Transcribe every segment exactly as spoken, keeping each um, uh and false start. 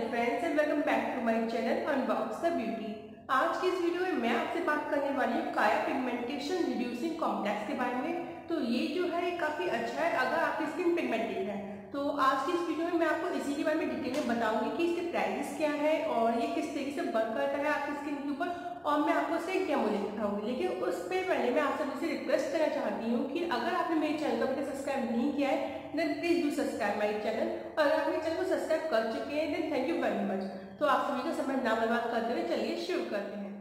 Friends and welcome back to my channel unbox the beauty. आज की इस video में मैं आपसे बात करने वाली हूँ काया पिगमेंटेशन रिड्यूसिंग कॉम्प्लेक्स के बारे में। तो ये जो है ये काफ़ी अच्छा है अगर आपकी स्किन पिगमेंटेड है। तो आज की इस वीडियो में मैं आपको इसी के बारे में डिटेल में बताऊंगी कि इसके प्राइसेस क्या है और ये किस तरीके से वर्क करता है आपकी स्किन के ऊपर, और मैं आपको इससे डेमो लेकर दिखाऊंगी। लेकिन उससे पहले मैं आप सबसे रिक्वेस्ट करना चाहती हूँ कि अगर आपने मेरे चैनल को अभी सब्सक्राइब नहीं किया है then please do subscribe my channel, और अगर आप मेरे चैनल को सब्सक्राइब कर चुके हैं then thank you very much. तो आप सभी का समय ना बर्बाद करते हुए चलिए शुरू करते हैं।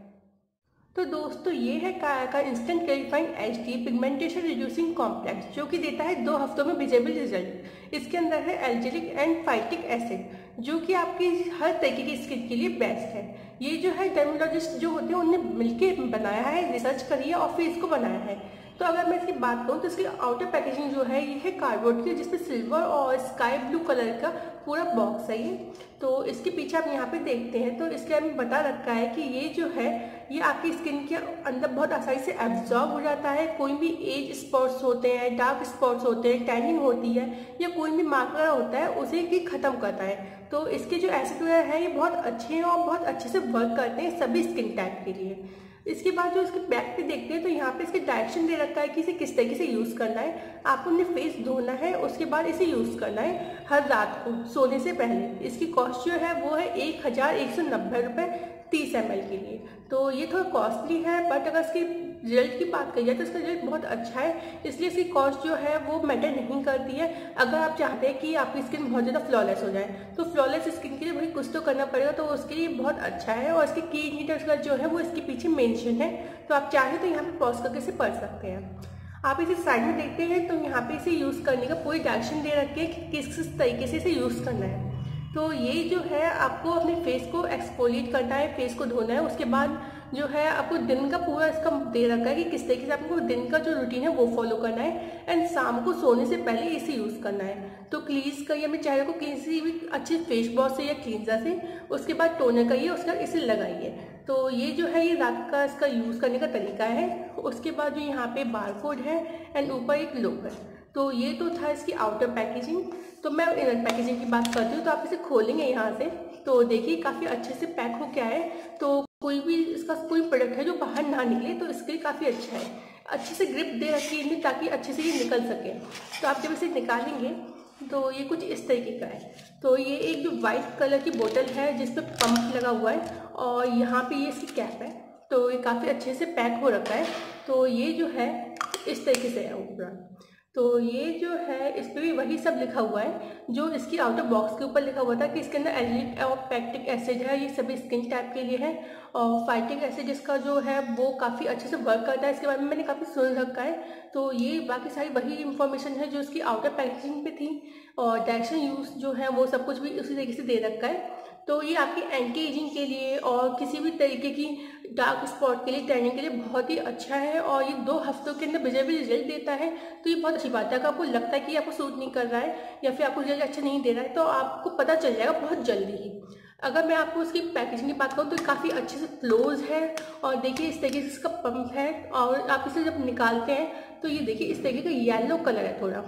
तो दोस्तों ये है काया का instant clarifying HD pigmentation reducing complex, जो कि देता है दो हफ्तों में विजिबल रिजल्ट। इसके अंदर है एल्जिलिक एंड फाइटिक एसिड, जो कि आपकी हर तरीके की स्किन के लिए बेस्ट है। ये जो है डर्मेटोलॉजिस्ट जो होते हैं उन्होंने मिलकर बनाया है, रिसर्च करी है और फिर इसको बनाया है। तो अगर मैं इसकी बात करूँ तो इसकी आउटर पैकेजिंग जो है ये है कार्डबोर्ड की, जिसपे सिल्वर और स्काई ब्लू कलर का पूरा बॉक्स है ये। तो इसके पीछे आप यहाँ पे देखते हैं तो इसके हमें बता रखा है कि ये जो है ये आपकी स्किन के अंदर बहुत आसानी से एब्जॉर्ब हो जाता है। कोई भी एज स्पॉट्स होते हैं, डार्क स्पॉट्स होते हैं, टैनिंग होती है या कोई भी मार्कर होता है उसे भी खत्म करता है। तो इसके जो एसिड है ये बहुत अच्छे हैं और बहुत अच्छे से वर्क करते हैं सभी स्किन टाइप के लिए। इसके बाद जो इसके बैक पे देखते हैं तो यहाँ पे इसके डायरेक्शन दे रखा है कि इसे किस तरीके से यूज़ करना है। आपको अपने फेस धोना है, उसके बाद इसे यूज़ करना है हर रात को सोने से पहले। इसकी कॉस्ट जो है वो है एक हज़ार एक सौ नब्बे रुपये तीस एम एल के लिए। तो ये थोड़ा कॉस्टली है, बट अगर इसकी रिजल्ट की बात करी जाए तो इसका रिजल्ट बहुत अच्छा है, इसलिए इसकी कॉस्ट जो है वो मैटर नहीं करती है। अगर आप चाहते हैं कि आपकी स्किन बहुत ज़्यादा फ्लॉलेस हो जाए तो फ्लॉलेस स्किन के लिए भाई कुछ तो करना पड़ेगा, तो उसके लिए बहुत अच्छा है। और इसकी की इंग्रीडिएंट्स जो है वो इसके पीछे मेंशन है, तो आप चाहें तो यहाँ पे पॉज करके इसे पढ़ सकते हैं। आप इसे साइड में देखते हैं तो यहाँ पे इसे यूज़ करने का पूरी डायरेक्शन दे रखी है कि किस किस तरीके से इसे यूज़ करना है। तो ये जो है आपको अपने फेस को एक्सफोलिएट करना है, फेस को धोना है। उसके बाद जो है आपको दिन का पूरा इसका दे रखा है कि किस तरीके से आपको दिन का जो रूटीन है वो फॉलो करना है, एंड शाम को सोने से पहले इसे यूज़ करना है। तो क्लींस करिए अपने चेहरे को किसी भी अच्छे फेस वॉश से या क्लींजर से, उसके बाद टोनर करिए, उसके बाद इसे लगाइए। तो ये जो है ये रात का इसका यूज़ करने का तरीका है। उसके बाद जो यहाँ पे बारकोड है एंड ऊपर एक लोगो है। तो ये तो था इसकी आउटर पैकेजिंग। तो मैं इनर पैकेजिंग की बात करती हूँ। तो आप इसे खोलेंगे यहाँ से तो देखिए काफ़ी अच्छे से पैक हो गया है। तो कोई भी इसका कोई प्रोडक्ट है जो बाहर ना निकले तो इसके लिए काफ़ी अच्छा है। अच्छे से ग्रिप दे रखी है इनमें ताकि अच्छे से ये निकल सके। तो आप जब इसे निकालेंगे तो ये कुछ इस तरीके का है। तो ये एक जो वाइट कलर की बोतल है जिस पे पंप लगा हुआ है और यहाँ पे ये इसकी कैप है। तो ये काफ़ी अच्छे से पैक हो रखा है। तो ये जो है इस तरीके से है ऊपर। तो ये जो है इस पर भी वही सब लिखा हुआ है जो इसकी आउटर बॉक्स के ऊपर लिखा हुआ था कि इसके अंदर एल्जिलिक और पैक्टिक एसिड है, ये सभी स्किन टाइप के लिए है। और फाइटिक एसिड जिसका जो है वो काफ़ी अच्छे से वर्क करता है, इसके बारे में मैंने काफ़ी सुन रखा है। तो ये बाकी सारी वही इंफॉर्मेशन है जो इसकी आउटर पैकेजिंग पे थी, और डायरेक्शन यूज़ जो है वो सब कुछ भी उसी तरीके से दे रखा है। तो ये आपकी एंटी एजिंग के लिए और किसी भी तरीके की डार्क स्पॉट के लिए, टैनिंग के लिए बहुत ही अच्छा है, और ये दो हफ्तों के अंदर विजिबल रिजल्ट देता है। तो ये बहुत अच्छी बात है। अगर आपको लगता है कि आपको सूट नहीं कर रहा है या फिर आपको रिजल्ट अच्छा नहीं दे रहा है तो आपको पता चल जाएगा बहुत जल्दी ही। अगर मैं आपको इसकी पैकेजिंग की बात करूँ तो काफ़ी अच्छे से क्लोज है, और देखिए इस तरीके से इसका पंप है। और आप इसे जब निकालते हैं तो ये देखिए इस तरीके का येलो कलर है थोड़ा।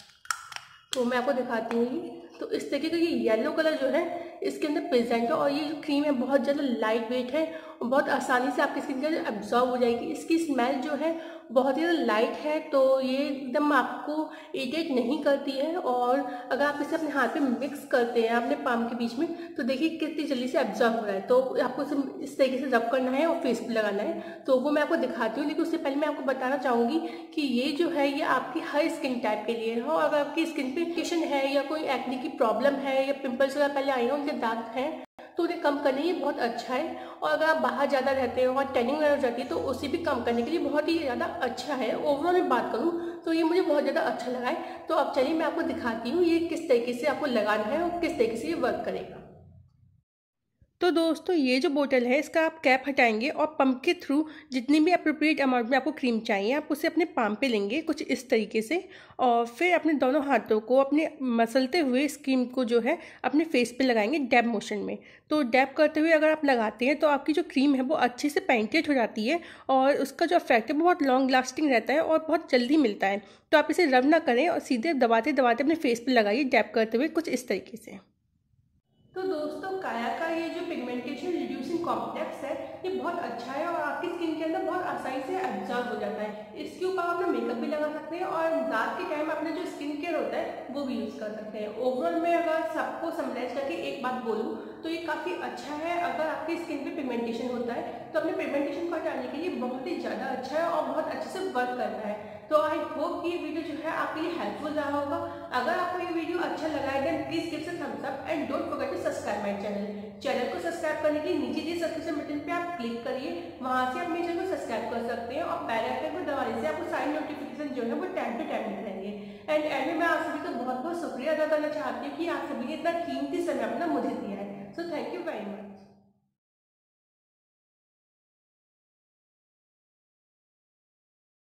तो मैं आपको दिखाती हूँ। तो इस तरीके का ये येलो कलर जो है इसके अंदर प्रेजेंट है, और ये जो क्रीम है बहुत ज़्यादा लाइट वेट है और बहुत आसानी से आपकी स्किन के अंदर एब्जॉर्ब हो जाएगी। इसकी स्मेल जो है बहुत ही ज़्यादा लाइट है, तो ये एकदम आपको इरिटेट नहीं करती है। और अगर आप इसे अपने हाथ पे मिक्स करते हैं अपने पाम के बीच में तो देखिए कितनी जल्दी से एब्जॉर्ब हो रहा है। तो आपको इसे इस तरीके से रब करना है और फेस पे लगाना है। तो वो मैं आपको दिखाती हूँ, लेकिन उससे पहले मैं आपको बताना चाहूँगी कि ये जो है ये आपकी हर स्किन टाइप के लिए है। और अगर आपकी स्किन पे इरिटेशन है या कोई एक्ने की प्रॉब्लम है या पिंपल्स वगैरह पहले आए हैं, उनके दाग हैं, तो उन्हें कम करने के लिए बहुत अच्छा है। और अगर आप बाहर ज़्यादा रहते हो और टैनिंग वगैरह हो जाती है तो उसे भी कम करने के लिए बहुत ही ज़्यादा अच्छा है। ओवरऑल मैं बात करूँ तो ये मुझे बहुत ज़्यादा अच्छा लगा है। तो अब चलिए मैं आपको दिखाती हूँ ये किस तरीके से आपको लगाना है और किस तरीके से ये वर्क करेगा। तो दोस्तों ये जो बोतल है इसका आप कैप हटाएंगे और पंप के थ्रू जितनी भी अप्रोप्रिएट अमाउंट में आपको क्रीम चाहिए आप उसे अपने पाम पे लेंगे कुछ इस तरीके से, और फिर अपने दोनों हाथों को अपने मसलते हुए इस क्रीम को जो है अपने फेस पे लगाएंगे डैब मोशन में। तो डैब करते हुए अगर आप लगाते हैं तो आपकी जो क्रीम है वो अच्छे से पेनिट्रेट हो जाती है और उसका जो इफेक्ट है वो बहुत लॉन्ग लास्टिंग रहता है और बहुत जल्दी मिलता है। तो आप इसे रब ना करें और सीधे दबाते दबाते अपने फेस पे लगाइए डैब करते हुए कुछ इस तरीके से। तो दोस्तों काया का ये जो पिगमेंटेशन रिड्यूसिंग कॉम्प्लेक्स है ये बहुत अच्छा है और आपकी स्किन के अंदर बहुत आसानी से एब्जॉर्ब हो जाता है। इसके ऊपर आप अपना मेकअप भी लगा सकते हैं और रात के टाइम अपना जो स्किन केयर होता है वो भी यूज़ कर सकते हैं। ओवरऑल में अगर सबको समराइज करके एक बात बोलूँ तो ये काफ़ी अच्छा है। अगर आपकी स्किन पे पिगमेंटेशन होता है तो अपने पिगमेंटेशन को हटाने के लिए बहुत ही ज़्यादा अच्छा है और बहुत अच्छे से वर्क करता है। तो आई होप कि ये वीडियो जो है आपके लिए हेल्पफुल रहा होगा। अगर आपको ये वीडियो अच्छा लगा है then please give a thumbs up and don't forget to subscribe my channel. Channel को सब्सक्राइब करने के लिए नीचे दिए सब्सक्रिप्शन बटन पे आप क्लिक करिए, वहां से आप मेरे चैनल को सब्सक्राइब कर सकते हैं और बेल आइकन को दबाने से आपको सारी नोटिफिकेशन जो है वो टाइम टू टाइम मिलेंगे। एंड एंड में मैं आप सभी का बहुत बहुत शुक्रिया अदा करना चाहती हूँ कि आप सभी ने इतना कीमती समय अपना मुझे दिया है। So thank you very much.